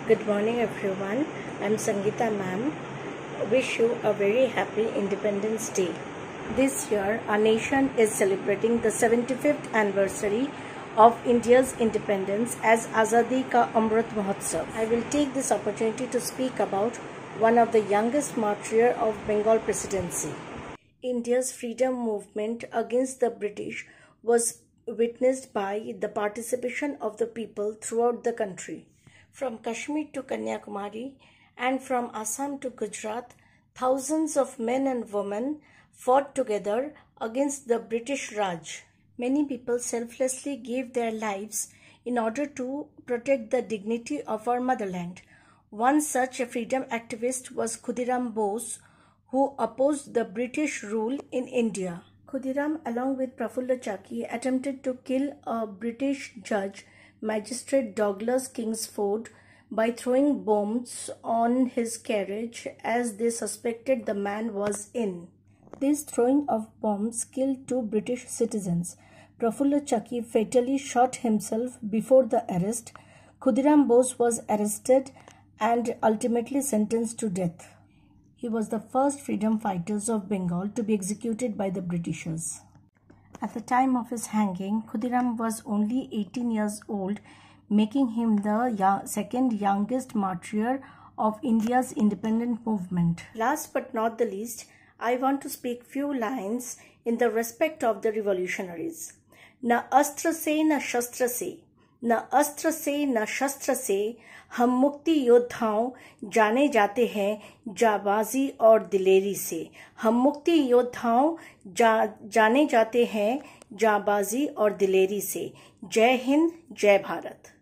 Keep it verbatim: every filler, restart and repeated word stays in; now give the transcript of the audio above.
Good morning everyone. I'm Sangeeta ma'am. Wish you a very happy Independence Day. This year our nation is celebrating the seventy-fifth anniversary of India's independence as Azadi Ka Amrit Mahotsav. I will take this opportunity to speak about one of the youngest martyrs of Bengal Presidency. India's freedom movement against the British was witnessed by the participation of the people throughout the country. From Kashmir to Kanyakumari and from Assam to Gujarat, thousands of men and women fought together against the British Raj. Many people selflessly gave their lives in order to protect the dignity of our motherland. One such a freedom activist was Khudiram Bose, who opposed the British rule in India. Khudiram, along with Prafulla Chaki, attempted to kill a British judge, Magistrate Douglas Kingsford, by throwing bombs on his carriage as they suspected the man was in. This throwing of bombs killed two British citizens. Prafulla Chaki fatally shot himself before the arrest. Khudiram Bose was arrested and ultimately sentenced to death. He was the first freedom fighters of Bengal to be executed by the Britishers. At the time of his hanging, Khudiram was only eighteen years old, making him the young, second youngest martyr of India's independent movement. Last but not the least, I want to speak few lines in the respect of the revolutionaries. Na astra se na shastra se, na astra se na shastra se, हम मुक्ति योद्धाओं जाने जाते हैं जाबाजी और दिलेरी से। हम मुक्ति योद्धाओं जा जाने जाते हैं जाबाजी और दिलेरी से। जय हिंद, जय भारत।